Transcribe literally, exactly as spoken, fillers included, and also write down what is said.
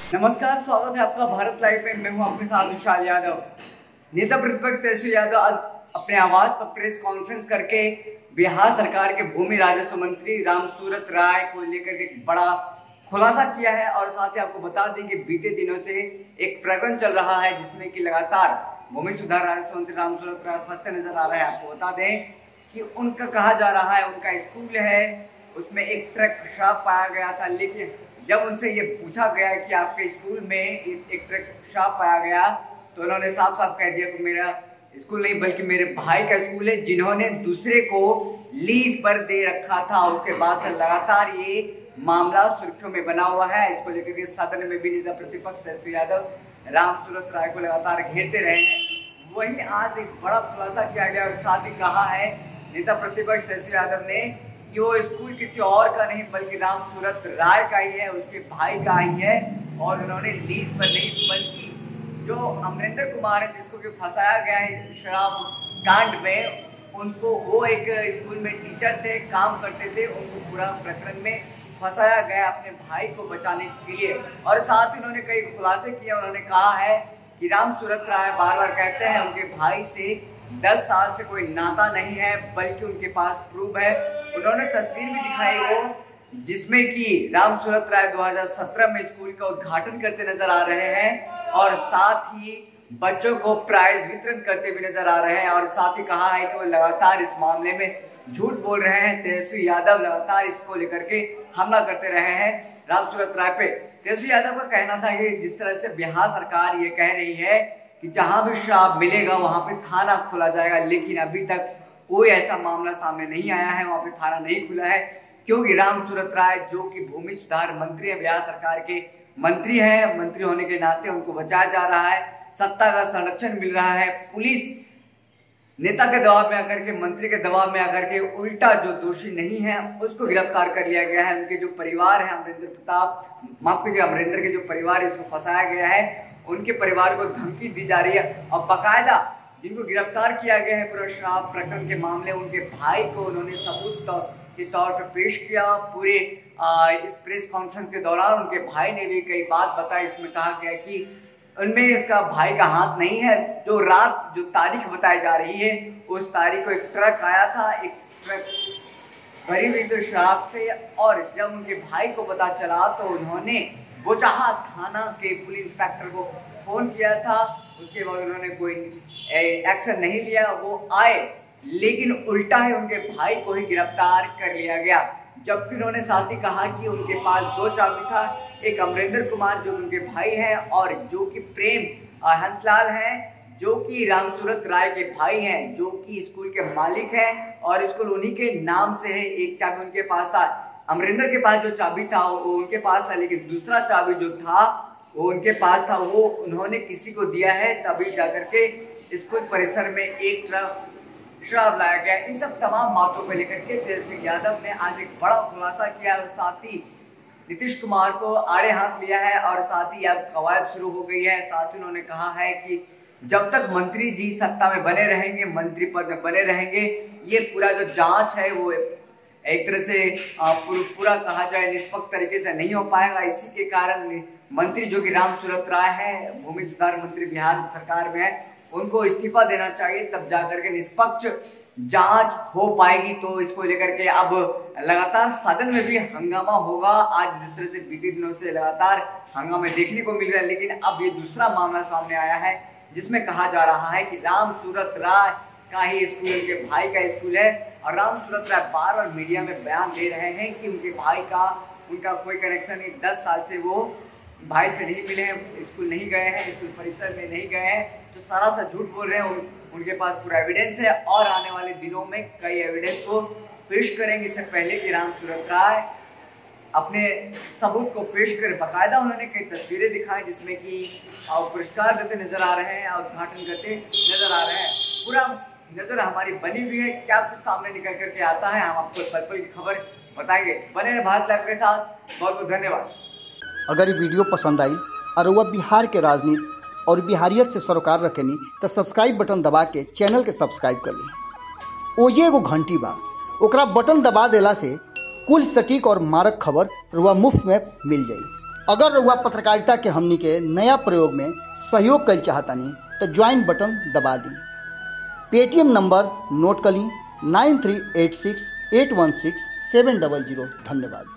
नमस्कार, स्वागत है आपका भारत लाइव में। मैं हूं आपके साथ विशाल यादव। नेता प्रतिपक्ष तेजस्वी यादव आज अपने आवास पर प्रेस कॉन्फ्रेंस करके बिहार सरकार के भूमि राजस्व मंत्री रामसूरत राय को लेकर एक बड़ा खुलासा किया है। और साथ ही आपको बता दें कि बीते दिनों से एक प्रकरण चल रहा है जिसमें कि लगातार भूमि सुधार राजस्व मंत्री रामसूरत राय फंसते नजर आ रहे हैं। आपको बता दें कि उनका कहा जा रहा है, उनका स्कूल है, उसमें एक ट्रक शराब पाया गया था। लेकिन जब उनसे ये पूछा गया कि आपके स्कूल में एक ट्रक शराब पाया गया तो उन्होंने साफ साफ कह दिया कि मेरा स्कूल नहीं बल्कि मेरे भाई का स्कूल है, जिन्होंने दूसरे को लीज पर दे रखा था। उसके बाद से लगातार ये मामला सुर्खियों में बना हुआ है। इसको लेकर के सदन में भी नेता प्रतिपक्ष तेजस्वी यादव रामसूरत राय को लगातार घेरते रहे हैं। वहीं आज एक बड़ा खुलासा किया गया और साथ ही कहा है नेता प्रतिपक्ष तेजस्वी यादव ने कि वो स्कूल किसी और का नहीं बल्कि रामसूरत राय का ही है, उसके भाई का ही है। और उन्होंने लीज पर नहीं बल्कि जो अमरिंदर कुमार है जिसको कि फंसाया गया है शराब कांड में, उनको वो एक स्कूल में टीचर थे, काम करते थे, उनको पूरा प्रकरण में फंसाया गया अपने भाई को बचाने के लिए। और साथ ही उन्होंने कई खुलासे किए। उन्होंने कहा है कि रामसूरत राय बार बार कहते हैं उनके भाई से दस साल से कोई नाता नहीं है बल्कि उनके पास प्रूफ है। उन्होंने तस्वीर भी दिखाई वो जिसमें कि रामसूरत राय दो हज़ार सत्रह में स्कूल का उद्घाटन करते नजर आ रहे हैं और साथ ही बच्चों को प्राइज वितरण करते हुए नजर आ रहे हैं। और साथ ही कहा है कि वो लगातार इस मामले में झूठ बोल रहे हैं। तेजस्वी यादव लगातार इसको लेकर के हमला करते रहे हैं रामसूरत राय पे। तेजस्वी यादव का कहना था कि जिस तरह से बिहार सरकार ये कह रही है कि जहां भी शराब मिलेगा वहां पे थाना खोला जाएगा, लेकिन अभी तक कोई ऐसा मामला सामने नहीं आया है, वहां पे थाना नहीं खुला है। क्योंकि रामसूरत राय जो कि भूमि सुधार मंत्री है, बिहार सरकार के मंत्री हैं, मंत्री होने के नाते उनको बचाया जा रहा है, सत्ता का संरक्षण मिल रहा है। पुलिस नेता के दबाव में आकर के, मंत्री के दबाव में आकर के उल्टा जो दोषी नहीं है उसको गिरफ्तार कर लिया गया है। उनके जो परिवार है, अमरिंदर प्रताप माफ कीजिए अमरिंदर के जो परिवार है इसको फंसाया गया है, उनके परिवार को धमकी दी जा रही है। और बाकायदा जिनको गिरफ्तार किया गया है पूरा शराब प्रकरण के मामले, उनके भाई को उन्होंने सबूत के तौर पर पेश किया। पूरे आ, इस प्रेस कॉन्फ्रेंस के दौरान उनके भाई ने भी कई बात बताई। इसमें कहा गया कि उनमें इसका भाई का हाथ नहीं है। जो रात जो तारीख बताई जा रही है उस तारीख को एक ट्रक आया था, एक ट्रक भरी हुई तो शराब से। और जब उनके भाई को पता चला तो उन्होंने बोचाहा थाना के पुलिस इंस्पेक्टर को फोन किया था। उसके बाद उन्होंने कोई एक्शन नहीं लिया, वो आए लेकिन उल्टा है उनके भाई को ही गिरफ्तार कर लिया गया। जबकि उन्होंने साथ ही कहा कि उनके पास दो चाबी था, एक अमरिंदर कुमार जो उनके भाई हैं और जो कि प्रेम हंसलाल हैं जो कि रामसूरत राय के भाई हैं, जो कि स्कूल के मालिक हैं और स्कूल उन्हीं के नाम से है। एक चाबी उनके पास था, अमरिंदर के पास जो चाबी था वो उनके पास था, लेकिन दूसरा चाबी जो था वो उनके पास था, वो उन्होंने किसी को दिया है। तभी जाकर के स्कूल परिसर में एक ट्रक शराब लाया गया। इन सब तमाम बातों को लेकर के तेजस्वी यादव ने आज एक बड़ा खुलासा किया और साथ ही नीतीश कुमार को आड़े हाथ लिया है और साथ ही अब कवायद शुरू हो गई है। साथ ही उन्होंने कहा है कि जब तक मंत्री जी सत्ता में बने रहेंगे, मंत्री पद में बने रहेंगे, ये पूरा जो जांच है वो एक तरह से पूरा कहा जाए निष्पक्ष तरीके से नहीं हो पाएगा। इसी के कारण मंत्री जो कि रामसूरत राय है, भूमि सुधार मंत्री बिहार सरकार में है, उनको इस्तीफा देना चाहिए, तब जाकर के निष्पक्ष जांच हो पाएगी। तो इसको लेकर के अब लगातार सदन में भी हंगामा होगा। आज जिस तरह से बीते दिनों से लगातार हंगामे देखने को मिल रहा है, लेकिन अब ये दूसरा मामला सामने आया है जिसमें कहा जा रहा है कि रामसूरत राय का ही स्कूल उनके भाई का स्कूल है। और रामसूरत राय बार बार मीडिया में बयान दे रहे हैं कि उनके भाई का उनका कोई कनेक्शन नहीं, दस साल से वो भाई से नहीं मिले हैं, स्कूल नहीं गए हैं, स्कूल परिसर में नहीं गए हैं, तो सारा सा झूठ बोल रहे हैं। उन, उनके पास पूरा एविडेंस है और आने वाले दिनों में कई एविडेंस को पेश करेंगे। इससे पहले कि रामसूरत राय अपने सबूत को पेश कर बाकायदा उन्होंने कई तस्वीरें दिखाई जिसमें कि पुरस्कार देते नजर आ रहे हैं और उद्घाटन करते नजर आ रहे हैं। पूरा नजर हमारी बनी हुई है, क्या कुछ सामने निकल करके आता है हम आपको पल पल की खबर बताएंगे। बने रहे भारत लाइव के साथ। बहुत बहुत धन्यवाद। अगर ये वीडियो पसंद आई और वह बिहार के राजनीति और बिहारियत से सरोकार रखेनी तो सब्सक्राइब बटन दबा के चैनल के सब्सक्राइब कर ली। ओजे एगो घंटी बा, ओकरा बटन दबा देला से कुल सटीक और मारक खबर रुआ मुफ्त में मिल जाई। अगर रउआ पत्रकारिता के हमनी के नया प्रयोग में सहयोग कर चाहतनी तो ज्वाइन बटन दबा दी। पेटीएम नंबर नोट कर ली nine three eight six eight one six seven double zero. धन्यवाद।